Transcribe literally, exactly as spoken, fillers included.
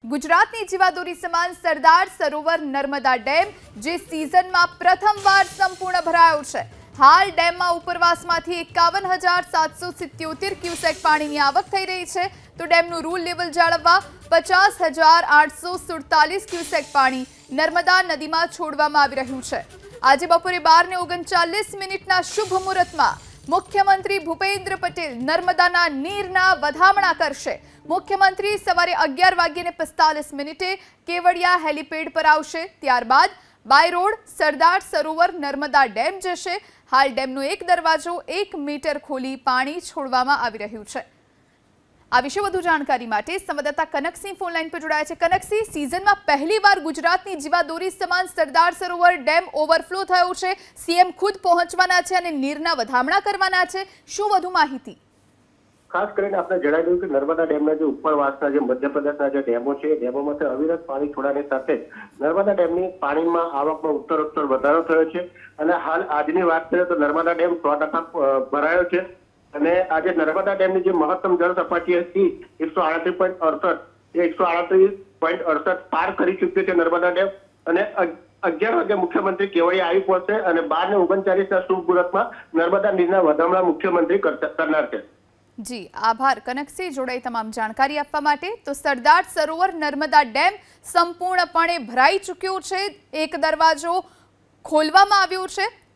ગુજરાતની જીવાદોરી સમાન સરદાર સરોવર નર્મદા ડેમ જે સિઝનમાં પ્રથમવાર સંપૂર્ણ ભરાયો છે। હાલ ડેમમાં ઉપરવાસમાંથી એકાવન હજાર સાતસો સિત્યોતેર ક્યુસેક પાણીની આવક થઈ રહી છે, તો ડેમનું રૂલ લેવલ જાળવવા પચાસ હજાર આઠસો સુડતાલીસ ક્યુસેક પાણી નર્મદા નદીમાં છોડવામાં આવી રહ્યું છે। આજે બપોરે બાર ને ઓગણચાલીસ મિનિટના શુભ મુહૂર્તમાં મુખ્યમંત્રી ભૂપેન્દ્ર પટેલ નર્મદાના નીરના વધામણા કરશે। મુખ્યમંત્રી સવારે અગિયાર વાગ્યે પિસ્તાલીસ મિનિટે કેવડિયા હેલીપેડ પર આવશે, ત્યારબાદ by road Sardar Sarovar Narmada dam જશે। હાલ ડેમનો એક દરવાજો એક મીટર ખોલી પાણી છોડવામાં આવી રહ્યું છે। આ વિશે વધુ જાણકારી માટે સંવાદદાતા કનકસિંહ ફોન લાઈન પર જોડાયા છે। કનકસિંહ, સિઝનમાં પહેલીવાર ગુજરાતની જીવાદોરી સમાન સરદાર સરોવર ડેમ ઓવરફ્લો થયો છે। સીએમ ખુદ પહોંચવાના છે અને નીરના વધામણા કરવાના છે, શું વધુ માહિતી? ખાસ કરીને આપણે જણાવ્યું કે નર્મદા ડેમના જે ઉપરવાસના જે મધ્યપ્રદેશના જે ડેમો છે એ ડેમોમાંથી અવિરત પાણી છોડવાની સાથે નર્મદા ડેમની પાણીમાં આવકમાં ઉત્તરોત્તર વધારો થયો છે અને હાલ આજની વાત કરીએ તો નર્મદા ડેમ સો ટકા ભરાયો છે અને આજે નર્મદા ડેમની જે મહત્તમ જળ સપાટી હતી એકસો આડત્રીસ પોઈન્ટ અડસઠ એ એકસો આડત્રીસ પોઈન્ટ અડસઠ પાર કરી ચૂક્યો છે નર્મદા ડેમ અને અગિયાર વાગે મુખ્યમંત્રી કેવડિયા આવી પહોંચશે અને બાર ને ઓગણચાલીસના શુભ મુહૂર્તમાં નર્મદા નીરના વધામણા મુખ્યમંત્રી કરનાર છે। જી આભાર કનકસિંહ, જોડાઈ તમામ જાણકારી આપવા માટે। તો સરદાર સરોવર નર્મદા ડેમ સંપૂર્ણપણે ભરાઈ ચૂક્યો છે, એક દરવાજો ખોલવામાં આવ્યો છે।